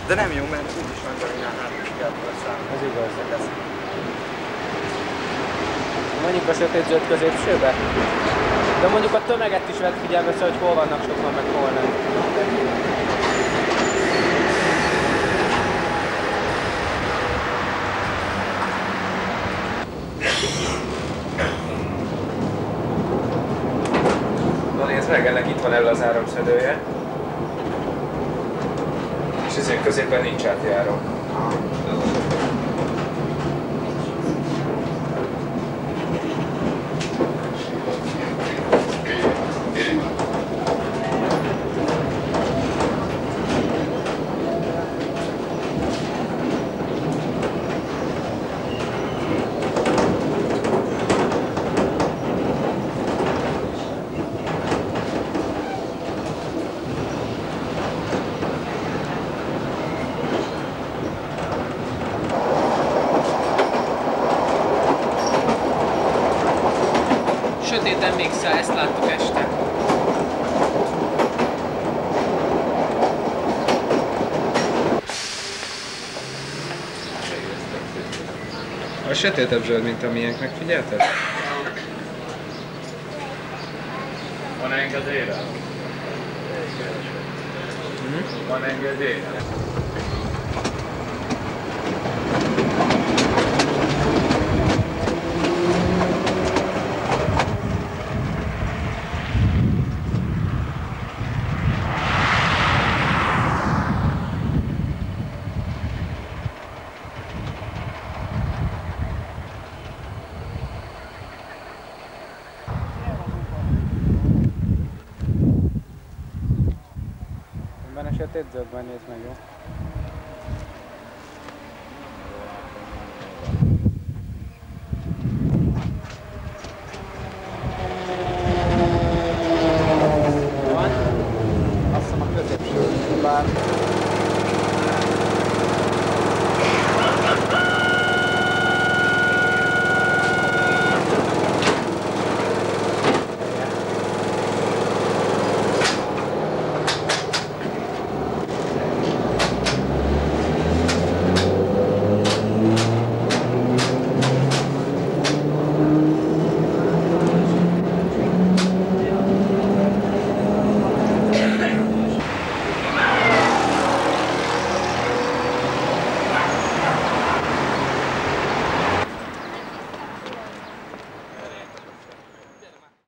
De nem jó, mert úgyis van Garinál hátul a szám. Ez igaz. Mondjuk a sötét-zöld középsőbe. De mondjuk a tömeget is vett figyelme, szóval, hogy hol vannak sokan, meg hol nem. Na nézd meg, ennek itt van elő az áramszedője. És ezért középen nincs átjáró. Sötéten még ezt láttuk este. A sötétebb zöld, mint amilyenknek, figyelted? Van engedélyre? Van engedélyre? Ebben a sötét zöldben nézd meg, jó?